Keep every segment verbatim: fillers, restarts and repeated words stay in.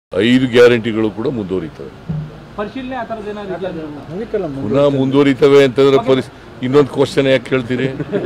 ಐದು ಗ್ಯಾರಂಟಿಗಳು ಕೂಡ ಮುಂದುವರಿತವೆ. ಪರಿಶೀಲನೆ ಆ ಥರದ್ದು ಏನಾದ್ರು ಪುನಃ ಮುಂದುವರಿತವೆ ಅಂತಂದ್ರೆ ಪರಿಸ್ ಇನ್ನೊಂದು ಕ್ವಶನ್ ಯಾಕೆ ಕೇಳ್ತೀರಿ?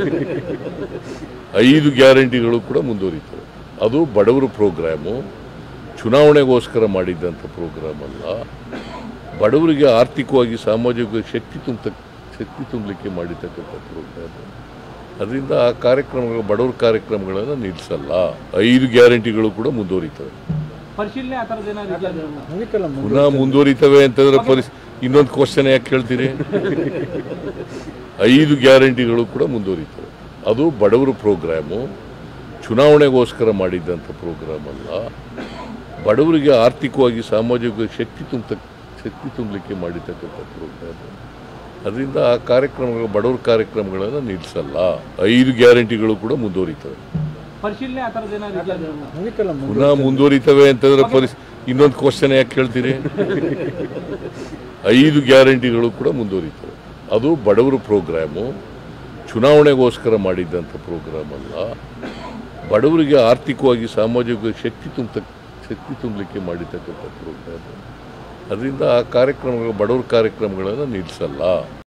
ಐದು ಗ್ಯಾರಂಟಿಗಳು ಕೂಡ ಮುಂದುವರಿತವೆ. ಅದು ಬಡವರ ಪ್ರೋಗ್ರಾಮು, ಚುನಾವಣೆಗೋಸ್ಕರ ಮಾಡಿದ್ದಂಥ ಪ್ರೋಗ್ರಾಮ್ ಅಲ್ಲ. ಬಡವರಿಗೆ ಆರ್ಥಿಕವಾಗಿ ಸಾಮಾಜಿಕವಾಗಿ ಶಕ್ತಿ ತುಂಬ ಶಕ್ತಿ ತುಂಬಲಿಕ್ಕೆ ಮಾಡಿರ್ತಕ್ಕಂಥ ಪ್ರೋಗ್ರಾಮ್. ಅದರಿಂದ ಆ ಕಾರ್ಯಕ್ರಮಗಳು ಬಡವರ ಕಾರ್ಯಕ್ರಮಗಳನ್ನು ನಿಲ್ಲಿಸಲ್ಲ. ಐದು ಗ್ಯಾರಂಟಿಗಳು ಕೂಡ ಮುಂದುವರಿತವೆ. ಪರಿಶೀಲನೆ ಆ ಥರದ್ದು ಏನಾದ್ರು ಪುನಃ ಮುಂದುವರಿತವೆ ಅಂತಂದ್ರೆ ಪರಿಸ್ ಇನ್ನೊಂದು ಕ್ವಶನ್ ಯಾಕೆ ಕೇಳ್ತೀರಿ? ಐದು ಗ್ಯಾರಂಟಿಗಳು ಕೂಡ ಮುಂದುವರಿತವೆ. ಅದು ಬಡವರ ಪ್ರೋಗ್ರಾಮು, ಚುನಾವಣೆಗೋಸ್ಕರ ಮಾಡಿದ್ದಂಥ ಪ್ರೋಗ್ರಾಮ್ ಅಲ್ಲ. ಬಡವರಿಗೆ ಆರ್ಥಿಕವಾಗಿ ಸಾಮಾಜಿಕವಾಗಿ ಶಕ್ತಿ ತುಂಬ ಶಕ್ತಿ ತುಂಬಲಿಕ್ಕೆ ಮಾಡಿರ್ತಕ್ಕಂಥ ಪ್ರೋಗ್ರಾಮ್. ಅದರಿಂದ ಆ ಕಾರ್ಯಕ್ರಮಗಳು ಬಡವರ ಕಾರ್ಯಕ್ರಮಗಳನ್ನು ನಿಲ್ಲಿಸಲ್ಲ. ಐದು ಗ್ಯಾರಂಟಿಗಳು ಕೂಡ ಮುಂದುವರಿತವೆ. ಪರಿಶೀಲನೆ ಆ ಥರದ್ದು ಏನಾದ್ರು ಪುನಃ ಮುಂದುವರಿತವೆ ಅಂತಂದ್ರೆ ಪರಿಸ್ ಇನ್ನೊಂದು ಕ್ವಶನ್ ಯಾಕೆ ಕೇಳ್ತೀರಿ? ಐದು ಗ್ಯಾರಂಟಿಗಳು ಕೂಡ ಮುಂದುವರಿತವೆ. ಅದು ಬಡವರ ಪ್ರೋಗ್ರಾಮು, ಚುನಾವಣೆಗೋಸ್ಕರ ಮಾಡಿದ್ದಂಥ ಪ್ರೋಗ್ರಾಮ್ ಅಲ್ಲ. ಬಡವರಿಗೆ ಆರ್ಥಿಕವಾಗಿ ಸಾಮಾಜಿಕವಾಗಿ ಶಕ್ತಿ ತುಂಬ ಶಕ್ತಿ ತುಂಬಲಿಕ್ಕೆ ಮಾಡಿರ್ತಕ್ಕಂಥ ಪ್ರೋಗ್ರಾಮ್. ಅದರಿಂದ ಆ ಕಾರ್ಯಕ್ರಮಗಳು ಬಡವರ ಕಾರ್ಯಕ್ರಮಗಳನ್ನು ನಿಲ್ಲಿಸಲ್ಲ.